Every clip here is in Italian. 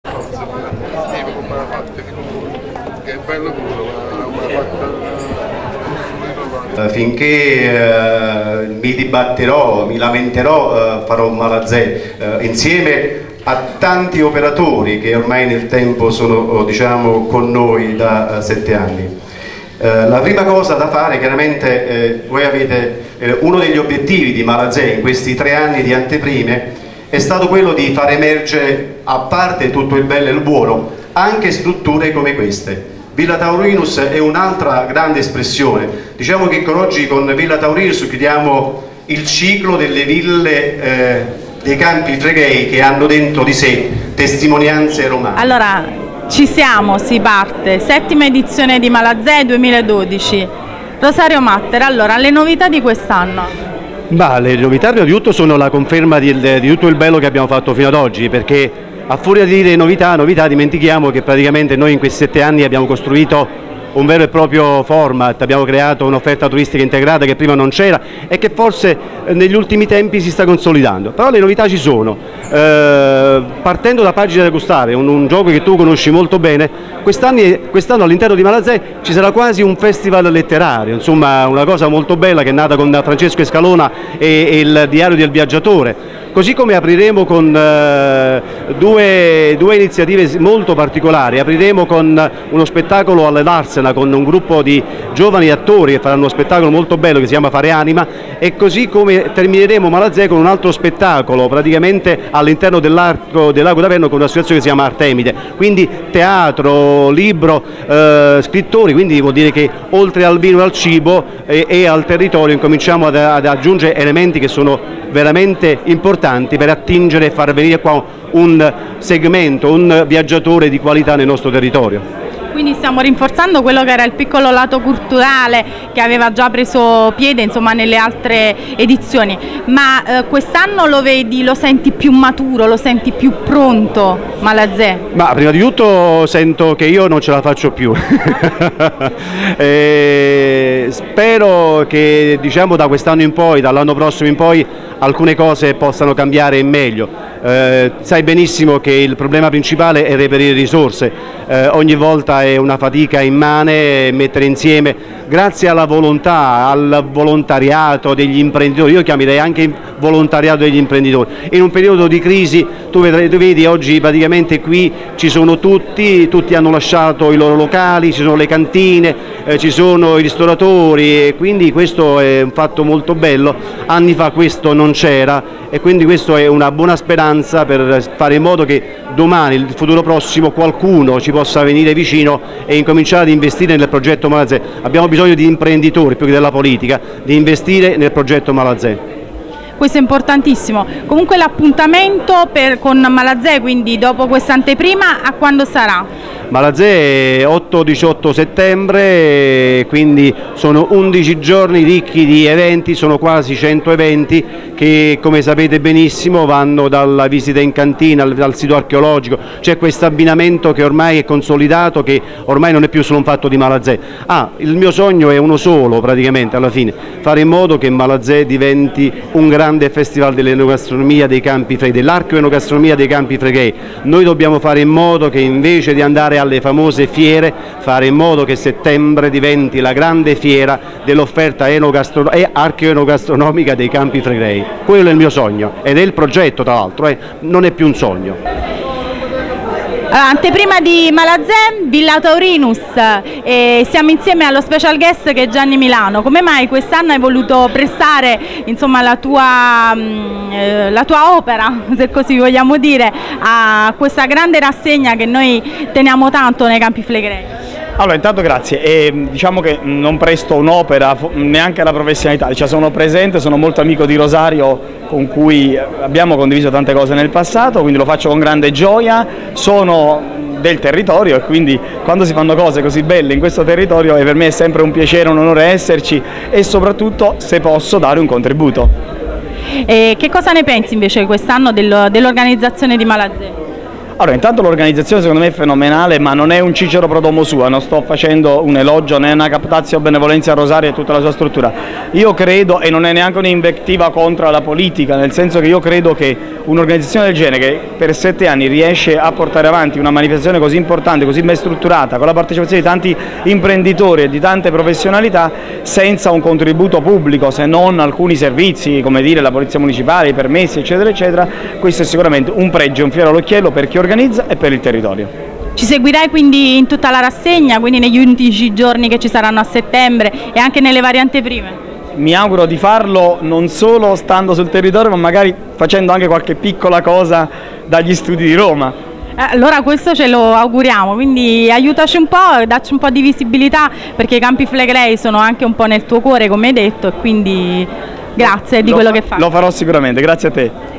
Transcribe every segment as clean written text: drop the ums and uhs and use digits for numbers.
Che è bello finché mi dibatterò, mi lamenterò, farò Malazè insieme a tanti operatori che ormai nel tempo sono diciamo con noi da 7 anni. La prima cosa da fare, chiaramente voi avete uno degli obiettivi di Malazè in questi 3 anni di anteprime è stato quello di far emergere, a parte tutto il bello e il buono, anche strutture come queste. Villa Taurinus è un'altra grande espressione. Diciamo che oggi con Villa Taurinus chiudiamo il ciclo delle ville dei Campi Flegrei che hanno dentro di sé testimonianze romane. Allora, ci siamo, si parte, 7ª edizione di Malazè 2012. Rosario Matter, allora, le novità di quest'anno? Le novità prima di tutto sono la conferma di tutto il bello che abbiamo fatto fino ad oggi, perché a furia di dire novità, dimentichiamo che praticamente noi in questi 7 anni abbiamo costruito un vero e proprio format, abbiamo creato un'offerta turistica integrata che prima non c'era e che forse negli ultimi tempi si sta consolidando, però le novità ci sono. Partendo da Pagine da gustare, un gioco che tu conosci molto bene, quest'anno all'interno di Malazè ci sarà quasi un festival letterario, insomma una cosa molto bella che è nata con Francesco Escalona e il Diario del Viaggiatore. Così come apriremo con due iniziative molto particolari, apriremo con uno spettacolo alle Darsena con un gruppo di giovani attori che faranno uno spettacolo molto bello che si chiama Fare Anima, e così come termineremo Malazè con un altro spettacolo praticamente all'interno dell'Arco del Lago d'Averno con un'associazione che si chiama Artemide, quindi teatro, libro, scrittori, quindi vuol dire che oltre al vino e al cibo e al territorio incominciamo ad aggiungere elementi che sono veramente importanti per attingere e far venire qua un segmento, un viaggiatore di qualità nel nostro territorio. Quindi stiamo rinforzando quello che era il piccolo lato culturale che aveva già preso piede insomma nelle altre edizioni, ma quest'anno lo vedi, lo senti più maturo, lo senti più pronto Malazè? Ma prima di tutto sento che io non ce la faccio più spero che diciamo da quest'anno in poi, dall'anno prossimo in poi, alcune cose possano cambiare in meglio. Sai benissimo che il problema principale è reperire risorse, ogni volta è una fatica immane mettere insieme, grazie alla volontà, al volontariato degli imprenditori, io chiamerei anche volontariato degli imprenditori. In un periodo di crisi tu vedi oggi praticamente qui ci sono tutti hanno lasciato i loro locali, ci sono le cantine, ci sono i ristoratori, e quindi questo è un fatto molto bello. Anni fa questo non c'era e quindi questo è una buona speranza per fare in modo che domani, il futuro prossimo, qualcuno ci possa venire vicino e incominciare ad investire nel progetto Malazè. Abbiamo bisogno di imprenditori più che della politica, di investire nel progetto Malazè. Questo è importantissimo. Comunque l'appuntamento con Malazè, quindi dopo questa anteprima, a quando sarà? Malazè 8-18 settembre, quindi sono 11 giorni ricchi di eventi, sono quasi 100 eventi che come sapete benissimo vanno dalla visita in cantina al sito archeologico. C'è questo abbinamento che ormai è consolidato, che ormai non è più solo un fatto di Malazè. Il mio sogno è uno solo praticamente alla fine, fare in modo che Malazè diventi un grande festival dell'enogastronomia dei Campi Flegrei, dell'archeoenogastronomia dei Campi Flegrei. Noi dobbiamo fare in modo che invece di andare alle famose fiere, fare in modo che settembre diventi la grande fiera dell'offerta archeoenogastronomica dei Campi Flegrei. Quello è il mio sogno ed è il progetto, tra l'altro, non è più un sogno. Anteprima di Malazè, Villa Taurinus, siamo insieme allo special guest che è Gianni Milano. Come mai quest'anno hai voluto prestare insomma, la tua opera, se così vogliamo dire, a questa grande rassegna che noi teniamo tanto nei Campi Flegrei? Allora, intanto grazie, diciamo che non presto un'opera neanche alla professionalità, cioè sono presente, sono molto amico di Rosario con cui abbiamo condiviso tante cose nel passato, quindi lo faccio con grande gioia, sono del territorio e quindi quando si fanno cose così belle in questo territorio per me è sempre un piacere, un onore esserci e soprattutto se posso dare un contributo. Che cosa ne pensi invece quest'anno dell'organizzazione di Malazè? Allora, intanto l'organizzazione secondo me è fenomenale, ma non è un Cicero pro domo sua, non sto facendo un elogio né una captatio benevolenza a Rosario e tutta la sua struttura. Io credo, e non è neanche un'invettiva contro la politica, nel senso che io credo che un'organizzazione del genere che per 7 anni riesce a portare avanti una manifestazione così importante, così ben strutturata, con la partecipazione di tanti imprenditori e di tante professionalità, senza un contributo pubblico, se non alcuni servizi, come dire la polizia municipale, i permessi, eccetera, eccetera, questo è sicuramente un pregio, un fiore all'occhiello per chi organizza e per il territorio. Ci seguirai quindi in tutta la rassegna, quindi negli 11 giorni che ci saranno a settembre e anche nelle varie anteprime? Mi auguro di farlo non solo stando sul territorio, ma magari facendo anche qualche piccola cosa dagli studi di Roma. Allora questo ce lo auguriamo, quindi aiutaci un po', dacci un po' di visibilità, perché i Campi Flegrei sono anche un po' nel tuo cuore, come hai detto, e quindi grazie di quello che fai. Lo farò sicuramente, grazie a te.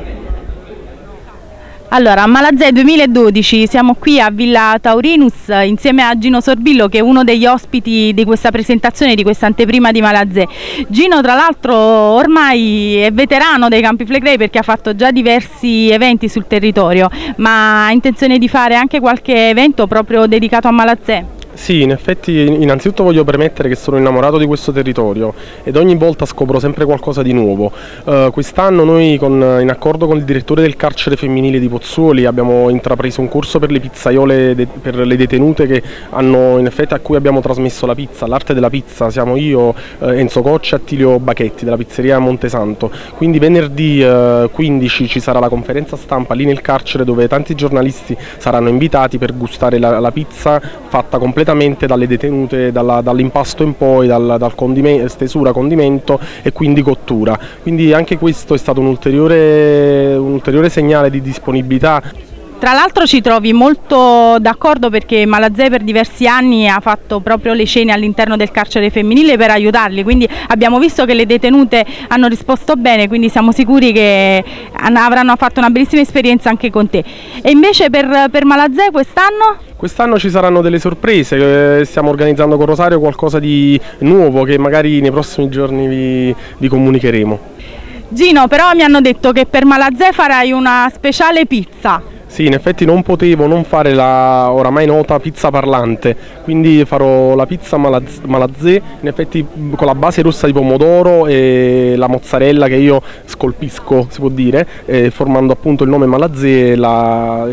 Allora, a Malazè 2012 siamo qui a Villa Taurinus insieme a Gino Sorbillo, che è uno degli ospiti di questa presentazione, di questa anteprima di Malazè. Gino, tra l'altro, ormai è veterano dei Campi Flegrei perché ha fatto già diversi eventi sul territorio, ma ha intenzione di fare anche qualche evento proprio dedicato a Malazè? Sì, in effetti innanzitutto voglio premettere che sono innamorato di questo territorio ed ogni volta scopro sempre qualcosa di nuovo. Quest'anno noi in accordo con il direttore del carcere femminile di Pozzuoli abbiamo intrapreso un corso per le pizzaiole, per le detenute che hanno, in effetti, a cui abbiamo trasmesso la pizza, l'arte della pizza. Siamo io, Enzo Coccia e Attilio Bachetti della pizzeria Montesanto. Quindi venerdì 15 ci sarà la conferenza stampa lì nel carcere, dove tanti giornalisti saranno invitati per gustare la pizza fatta completamente dalle detenute, dall'impasto in poi, dal stesura, condimento e quindi cottura. Quindi anche questo è stato un ulteriore segnale di disponibilità. Tra l'altro ci trovi molto d'accordo, perché Malazè per diversi anni ha fatto proprio le cene all'interno del carcere femminile per aiutarli, quindi abbiamo visto che le detenute hanno risposto bene, quindi siamo sicuri che avranno fatto una bellissima esperienza anche con te. E invece per Malazè quest'anno? Quest'anno ci saranno delle sorprese, stiamo organizzando con Rosario qualcosa di nuovo che magari nei prossimi giorni vi comunicheremo. Gino, però mi hanno detto che per Malazè farai una speciale pizza. Sì, in effetti non potevo non fare la oramai nota pizza parlante, quindi farò la pizza Malazè, in effetti con la base rossa di pomodoro e la mozzarella che io scolpisco, si può dire, formando appunto il nome Malazè, la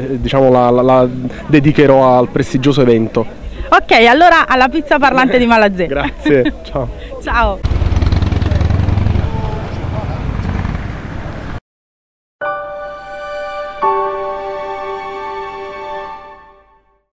dedicherò al prestigioso evento. Ok, allora alla pizza parlante di Malazè. Grazie, ciao. Ciao.